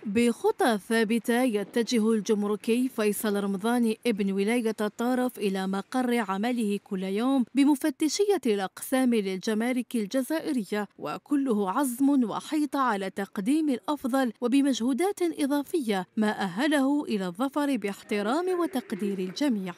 بخطى ثابتة يتجه الجمركي فيصل رمضاني ابن ولاية الطرف إلى مقر عمله كل يوم بمفتشية الأقسام للجمارك الجزائرية، وكله عزم وحيطة على تقديم الأفضل وبمجهودات إضافية ما أهله إلى الظفر باحترام وتقدير الجميع.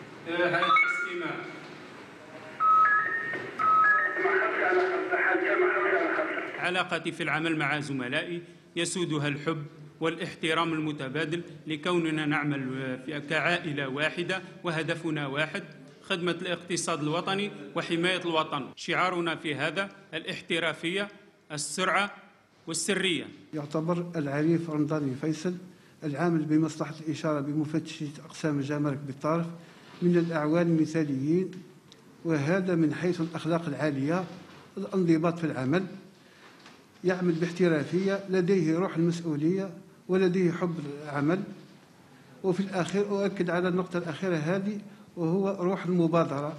علاقتي في العمل مع زملائي يسودها الحب والاحترام المتبادل، لكوننا نعمل كعائلة واحدة وهدفنا واحد: خدمة الاقتصاد الوطني وحماية الوطن. شعارنا في هذا الاحترافية، السرعة والسرية. يعتبر العريف رمضاني فيصل العامل بمصلحة الإشارة بمفتشية أقسام الجمارك بالطرف من الأعوان المثاليين، وهذا من حيث الأخلاق العالية، الانضباط في العمل، يعمل باحترافية، لديه روح المسؤولية ولديه حب العمل. وفي الأخير أؤكد على النقطة الأخيرة هذه، وهو روح المبادرة.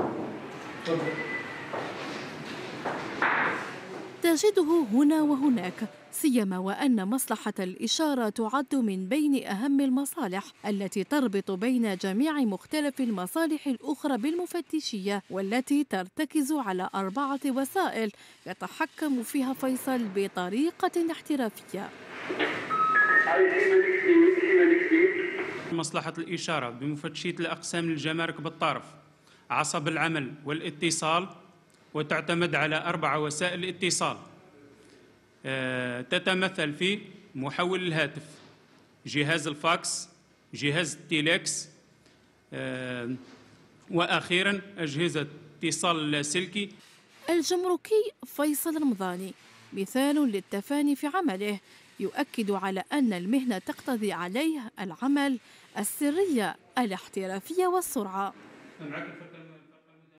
تجده هنا وهناك، سيما وأن مصلحة الإشارة تعد من بين أهم المصالح التي تربط بين جميع مختلف المصالح الأخرى بالمفتشية، والتي ترتكز على 4 وسائل يتحكم فيها فيصل بطريقة احترافية. مصلحة الإشارة بمفتشية الأقسام الجمارك بالطرف عصب العمل والاتصال، وتعتمد على 4 وسائل اتصال تتمثل في محول الهاتف، جهاز الفاكس، جهاز التيليكس، وأخيرا أجهزة اتصال اللاسلكي. الجمركي فيصل رمضاني مثال للتفاني في عمله، يؤكد على أن المهنة تقتضي عليه العمل، السرية، الاحترافية والسرعة.